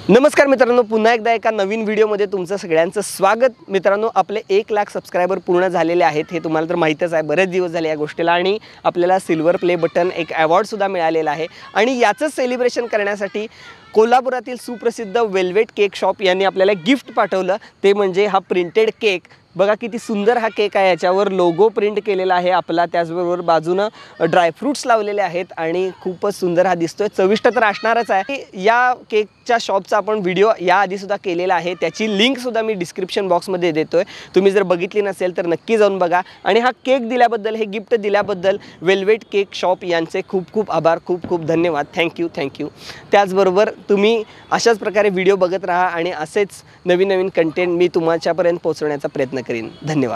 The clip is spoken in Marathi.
नमस्कार मित्रांनो, पुन्हा एकदा एका नवीन व्हिडिओमध्ये तुमचं सगळ्यांचं स्वागत। मित्रांनो, आपले 1 लाख सबस्क्रायबर पूर्ण झालेले आहेत, हे तुम्हाला तर माहितीच आहे। बरेच दिवस झाले या गोष्टीला आणि आपल्याला सिल्वर प्ले बटन एक अवॉर्डसुद्धा मिळालेला आहे आणि याचं सेलिब्रेशन करण्यासाठी कोल्हापुरातील सुप्रसिद्ध वेल्वेट केक शॉप यांनी आपल्याला गिफ्ट पाठवलं। ते म्हणजे हा प्रिंटेड केक। बघा किती सुंदर हा केक आहे, याच्यावर लोगो प्रिंट केलेला आहे आपला, त्याचबरोबर बाजूनं ड्रायफ्रूट्स लावलेले आहेत आणि खूपच सुंदर हा दिसतोय। चविष्ट तर असणारच आहे। या केकच्या शॉपचा आपण व्हिडिओ याआधी सुद्धा केलेला आहे, त्याची लिंक सुद्धा मी डिस्क्रिप्शन बॉक्समध्ये देतोय। तुम्ही जर बघितली नसेल तर नक्की जाऊन बघा। आणि हा केक दिल्याबद्दल, हे गिफ्ट दिल्याबद्दल वेल्वेट केक शॉप यांचे खूप खूप आभार, खूप खूप धन्यवाद। थँक्यू। त्याचबरोबर तुम्ही अशाच प्रकारे व्हिडिओ बघत राहा आणि असेच नवीन नवीन कंटेंट मी तुमच्यापर्यंत पोहोचवण्याचा प्रयत्न करीन। धन्यवाद।